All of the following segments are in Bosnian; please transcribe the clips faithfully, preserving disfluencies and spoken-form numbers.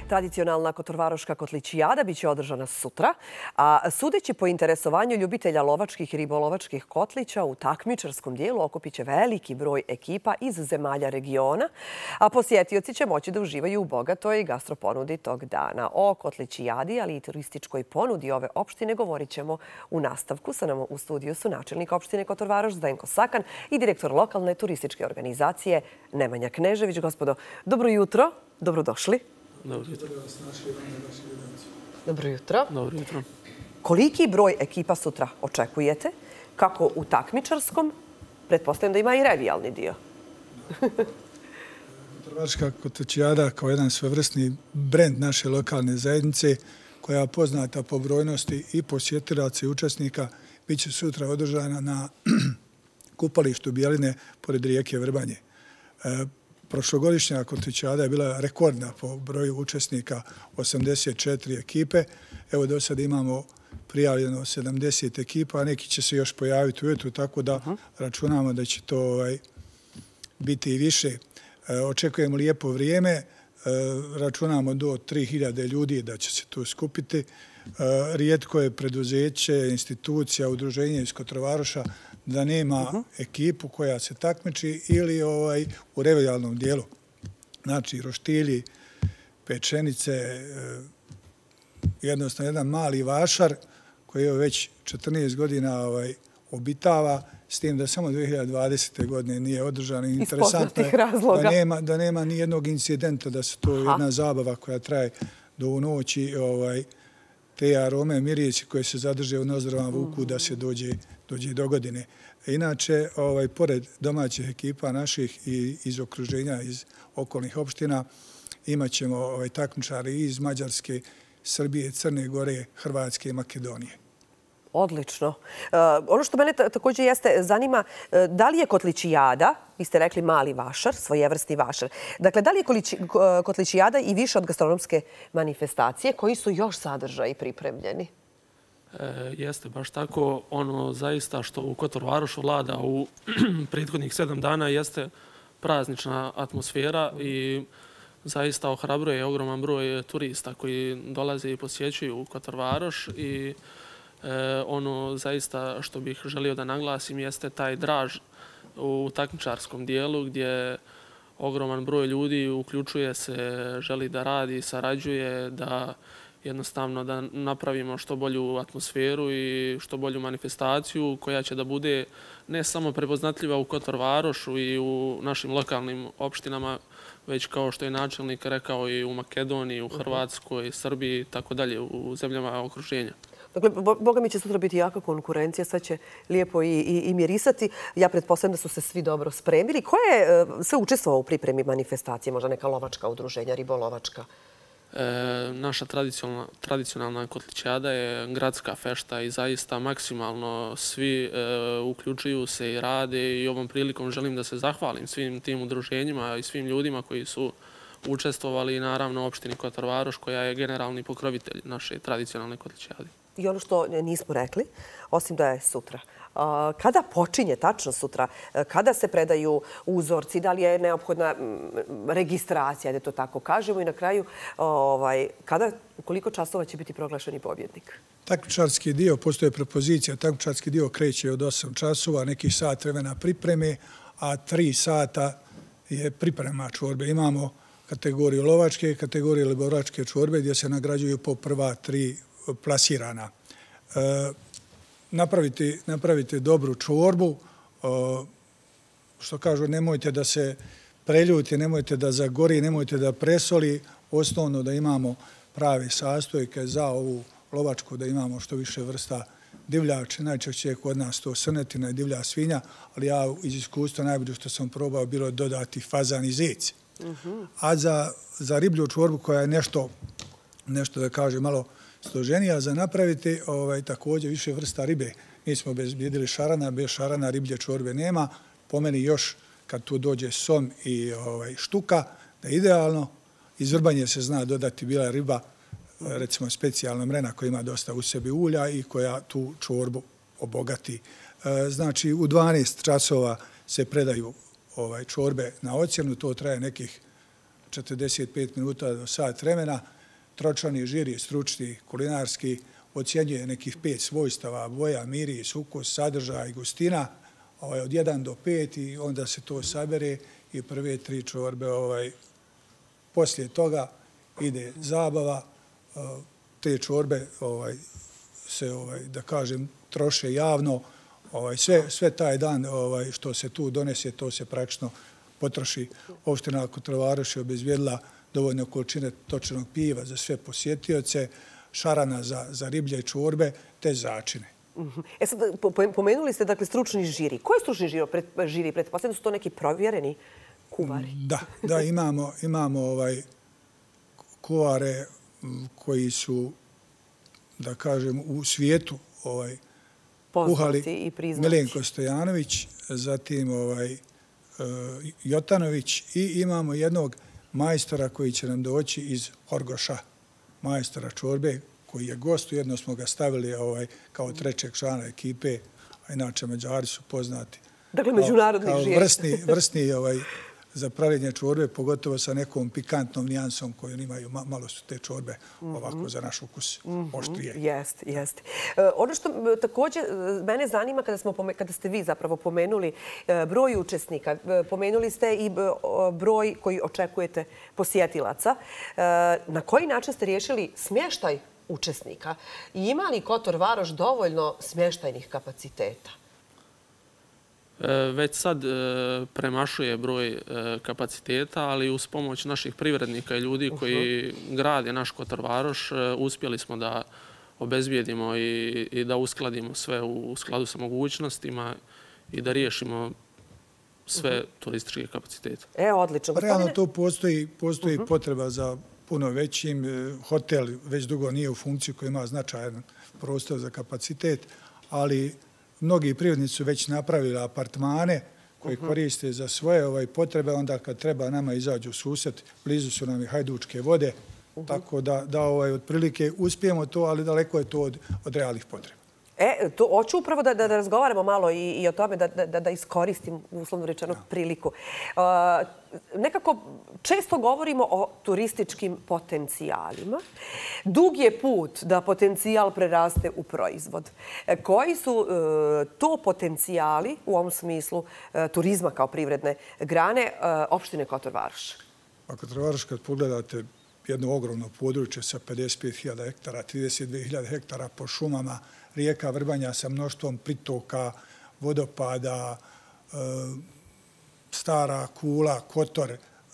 Tradicionalna kotorvaroška kotličijada biće održana sutra, a sudeći po interesovanju ljubitelja lovačkih i ribolovačkih kotlića u takmičarskom dijelu okupit će veliki broj ekipa iz zemalja regiona, a posjetioci će moći da uživaju u bogatoj gastroponudi tog dana. O kotličijadi, ali i turističkoj ponudi ove opštine govorit ćemo u nastavku. Sa nama u studiju su načelnik opštine Kotorvaroš Zdenko Sakan i direktor lokalne turističke organizacije Nemanja Knežević. Gospodo, dobro jutro, dobrodošli. Dobro jutro. Dobro jutro. Dobro jutro. Koliki broj ekipa sutra očekujete? Kako u takmičarskom? Pretpostavljam da ima i revijalni dio. Kotorvaroška kotličijada kao jedan svevrsni brend naše lokalne zajednice, koja je poznata po brojnosti i posjetilaca i učesnika, bit će sutra održana na kupalištu Bjeline pored rijeke Vrbanje. Prošlogodišnja kotličijada je bila rekordna po broju učesnika, osamdeset četiri ekipe. Evo do sada imamo prijavljeno sedamdeset ekipa, a neki će se još pojaviti ujutru, tako da računamo da će to biti i više. Očekujemo lijepo vrijeme, računamo do tri hiljade ljudi da će se tu skupiti. Rijetko je preduzeće, institucija, udruženje iz Kotorvaroša da nema ekipu koja se takmiči ili u revijalnom dijelu. Znači, roštilji, pečenice, jednostavno jedan mali vašar koji je već četrnaest godina obitava, s tim da samo dvije hiljade dvadesete. godine nije održan. Interesantno je da nema ni jednog incidenta, da se to jedna zabava koja traje do u noći, te arome, mirisi koje se zadrže u nozdrovama vuku da se dođe do godine. Inače, pored domaćih ekipa naših i iz okruženja, iz okolnih opština, imat ćemo takmičari iz Mađarske, Srbije, Crne Gore, Hrvatske i Makedonije. Odlično. Ono što mene također jeste zanima, da li je kotličijada, vi ste rekli mali vašar, svojevrsni vašar, dakle, da li je kotličijada i više od gastronomske manifestacije, koji su još sadržaji pripremljeni? Jeste, baš tako. Ono zaista što u Kotorvarošu vlada u prethodnih sedam dana jeste praznična atmosfera i zaista ohrabruje ogroman broj turista koji dolaze i posjećuju Kotorvaroš i ono zaista što bih želio da naglasim jeste taj draž u takmičarskom dijelu gdje ogroman broj ljudi uključuje se, želi da radi, sarađuje, da jednostavno da napravimo što bolju atmosferu i što bolju manifestaciju koja će da bude ne samo prepoznatljiva u Kotorvarošu i u našim lokalnim opštinama, već kao što je načelnik rekao i u Makedoniji, u Hrvatskoj, Srbiji i tako dalje, u zemljama okruženja. Dakle, boga mi će sutra biti jaka konkurencija, sve će lijepo i mirisati. Ja pretpostavljam da su se svi dobro spremili. Ko je sve učestvovao u pripremi manifestacije? Možda neka lovačka udruženja, ribolovačka? Naša tradicionalna kotličijada je gradska fešta i zaista maksimalno svi uključuju se i rade i ovom prilikom želim da se zahvalim svim tim udruženjima i svim ljudima koji su učestvovali i naravno opštini Kotorvaroš koja je generalni pokrovitelj naše tradicionalne kotličijade. I ono što nismo rekli, osim da je sutra. Kada počinje tačno sutra? Kada se predaju uzorci? Da li je neophodna registracija, da to tako kažemo? I na kraju, kada, u koliko časova će biti proglašeni pobjednik? Takmičarski dio, postoje propozicija, takmičarski dio kreće od osam časova, neki sat vremena pripreme, a tri sata je priprema čorbe. Imamo kategoriju lovačke, kategorije ribolovačke čorbe gdje se nagrađuju po prva tri plasirana. Napravite dobru čorbu, što kažu, nemojte da se preljuti, nemojte da zagori, nemojte da presoli, osnovno da imamo prave sastojke za ovu lovačku, da imamo što više vrsta divljače, najčešće je kod nas to srnetina i divlja svinja, ali ja iz iskustva najbolje što sam probao bilo dodati fazan i zec. A za riblju čorbu koja je nešto, nešto da kažem, malo složenija za napraviti, također više vrsta ribe. Mi smo obezbijedili šarana, bez šarana riblje čorbe nema. Po meni još kad tu dođe som i štuka, da je idealno. Iz Vrbanje se zna dodati bila riba, recimo specijalna mrena koja ima dosta u sebi ulja i koja tu čorbu obogati. Znači, u dvanaest časova se predaju čorbe na ocjenu, to traje nekih četrdeset pet minuta do sat vremena. tročlani žiri, stručni, kulinarski, ocjenjuje nekih pet svojstava, boja, miris, ukus, sadržaj, gustina, ovaj, od jedan do pet i onda se to sabere i prve tri čorbe, ovaj, poslije toga ide zabava, te čorbe ovaj, se, ovaj, da kažem, troše javno, ovaj, sve, sve taj dan ovaj, što se tu donese, to se praktično potroši. Opština Kotor Varoš je obezbijedila dovoljno količine točenog piva za sve posjetioce, šarana za, za riblje čorbe, te začine. E sad, pomenuli ste dakle stručni žiri. Ko je stručni žiri? žiri? Pretpostavljam su to neki provjereni kuvari. Da, da imamo, imamo ovaj, kuvare koji su, da kažem, u svijetu ovaj, kuhali Milenko Stojanović, zatim ovaj, Jotanović i imamo jednog majstora koji će nam doći iz Horgoša, majstora čorbe, koji je gost, ujedno smo ga stavili ovaj, kao trećeg člana ekipe, a inače Mađari su poznati. Dakle, međunarodni žiječ. Kao vrsni, vrsni ovaj, za pravljenje čorbe, pogotovo sa nekom pikantnom nijansom koju imaju. Malo su te čorbe ovako za naš ukus oštrije. Jeste, jeste. Ono što također mene zanima kada, smo, kada ste vi zapravo pomenuli broj učesnika, pomenuli ste i broj koji očekujete posjetilaca. Na koji način ste riješili smještaj učesnika? I ima li Kotor Varoš dovoljno smještajnih kapaciteta? Već sad premašuje broj kapaciteta, ali uz pomoć naših privrednika i ljudi koji grade naš Kotor Varoš uspjeli smo da obezbijedimo i da uskladimo sve u skladu sa mogućnostima i da riješimo sve turističke kapacitete. E, odlično. Realno to postoji, postoji potreba za puno većim. Hotel već dugo nije u funkciji koji ima značajan prostor za kapacitet, ali mnogi privrednici su već napravili apartmane koji koriste za svoje ovaj, potrebe, onda kad treba nama izađu u susret, blizu su nam i Hajdučke vode, tako da, da ovaj, otprilike uspijemo to, ali daleko je to od, od realnih potreba. E, to hoću upravo da, da, da razgovaramo malo i, i o tome, da, da, da iskoristim uslovno rečeno priliku. Uh, nekako često govorimo o turističkim potencijalima. Dug je put da potencijal preraste u proizvod. E, koji su uh, to potencijali u ovom smislu uh, turizma kao privredne grane uh, opštine Kotor Varoš? Pa Kotor Varoš, kad pogledate jedno ogromno područje sa pedeset pet hiljada hektara, trideset dvije hiljade hektara po šumama, rijeka Vrbanja sa mnoštvom pritoka, vodopada, Stara Kula, Kotor,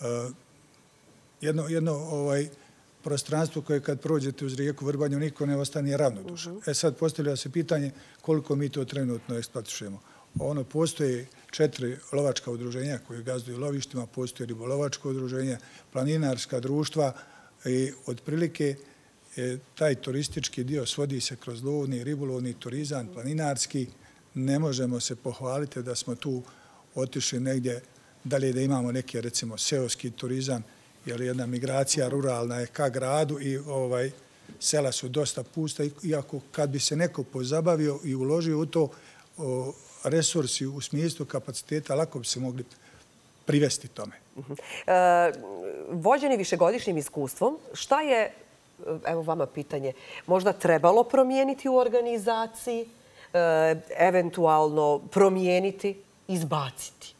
jedno, jedno ovaj, prostranstvo koje kad prođete uz rijeku Vrbanju niko ne ostane ravnodušan. E sad postavlja se pitanje koliko mi to trenutno eksploatišemo. Ono, postoje četiri lovačka udruženja koje gazduju lovištima, postoje ribolovačko udruženje, planinarska društva i otprilike taj turistički dio svodi se kroz lovni, ribolovni turizam, planinarski. Ne možemo se pohvaliti da smo tu otišli negdje dalje, da imamo neki, recimo, seoski turizam, jer jedna migracija ruralna je ka gradu i ovaj, sela su dosta pusta, iako kad bi se neko pozabavio i uložio u to o, resursi u smislu kapaciteta, lako bi se mogli privesti tome. Uh-huh. E, vođeni višegodišnjim iskustvom, šta je, evo vama pitanje, možda trebalo promijeniti u organizaciji, e, eventualno promijeniti, izbaciti?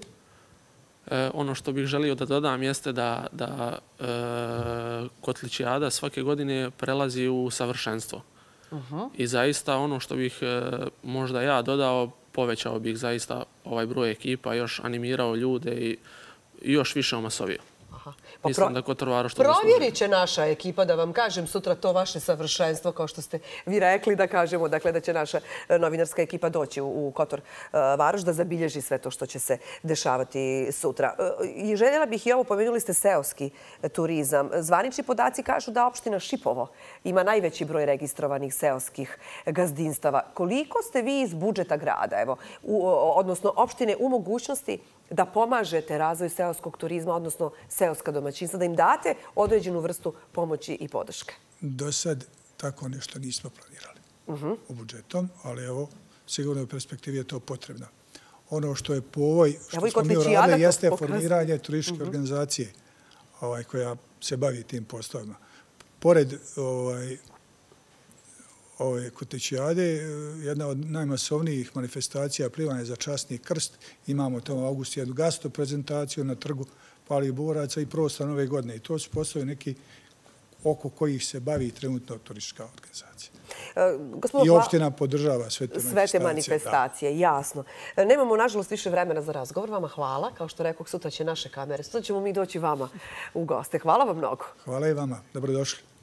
E, ono što bih želio da dodam jeste da, da e, Kotličijada svake godine prelazi u savršenstvo. Uh-huh. I zaista ono što bih e, možda ja dodao, povećao bih zaista ovaj broj ekipa, još animirao ljude i, i još više omasovio. Aha. Pa Mislim pro... da Kotor Varoš to provjerit će naša ekipa, da vam kažem sutra to vaše savršenstvo, kao što ste vi rekli, da kažemo dakle, da će naša novinarska ekipa doći u, u Kotor Varoš da zabilježi sve to što će se dešavati sutra. I željela bih i ovo, pomenuli ste seoski turizam. Zvanični podaci kažu da opština Šipovo ima najveći broj registrovanih seoskih gazdinstava. Koliko ste vi iz budžeta grada, evo, u, odnosno opštine, u mogućnosti da pomažete razvoj seoskog turizma, odnosno seoska domaćinstva, da im date određenu vrstu pomoći i podrške? Do sad tako nešto nismo planirali uh-huh. u budžetom, ali evo, sigurno u perspektivi je to potrebno. Ono što je po ovoj, što evo smo mi uradili, jeste formiranje turističke uh-huh. organizacije ovaj, koja se bavi tim poslovima. pored ovaj, ove kotličijade, jedna od najmasovnijih manifestacija plivanja za časni krst. Imamo tamo u augustu jednu gasto prezentaciju na trgu Palih boraca i prostor nove godine. I to su poslovi neki oko kojih se bavi trenutno turistička organizacija. I opština podržava sve te manifestacije. Sve te manifestacije, jasno. Nemamo, nažalost, više vremena za razgovor. Vama hvala. Kao što rekao, sutra će naše kamere. Sutra ćemo mi doći vama u goste. Hvala vam mnogo. Hvala i vama. Dobrodošli.